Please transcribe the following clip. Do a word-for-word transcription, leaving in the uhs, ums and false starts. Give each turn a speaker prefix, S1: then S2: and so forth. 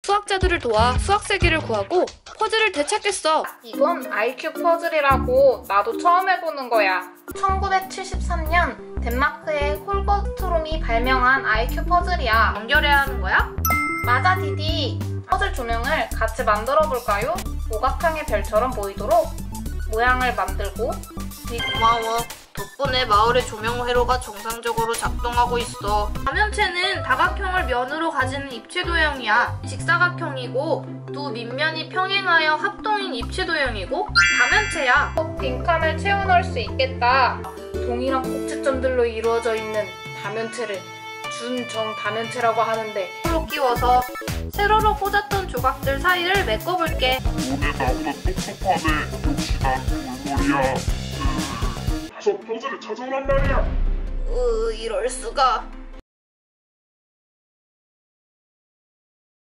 S1: 수학자들을 도와 수학세계를 구하고 퍼즐을 되찾겠어.
S2: 이건 아이큐 퍼즐이라고 나도 처음 해보는 거야. 천구백칠십삼 년 덴마크의 홀버트롬이 발명한 아이큐 퍼즐이야.
S1: 연결해야 하는 거야?
S2: 맞아, 디디. 퍼즐 조명을 같이 만들어 볼까요? 오각형의 별처럼 보이도록 모양을 만들고.
S1: 고마워. 덕분에 마을의 조명 회로가 정상적으로 작동하고 있어. 가면체는 다각형을 면으로 가지는 입체 도형이야. 직사각형이고 두 밑면이 평행하여 합동인 입체 도형이고 가면체야.
S2: 빈칸을 채워 넣을 수 있겠다. 동일한 꼭지점들로 이루어져 있는 다면체를 준정 다면체라고 하는데,
S1: 세로로 끼워서 세로로 꽂았던 조각들 사이를 메꿔볼게.
S3: 너네 나보다 똑똑하네. 역시 난 돌머리야. 가서 퍼즐을 찾아오란 말이야.
S1: 으, 이럴 수가.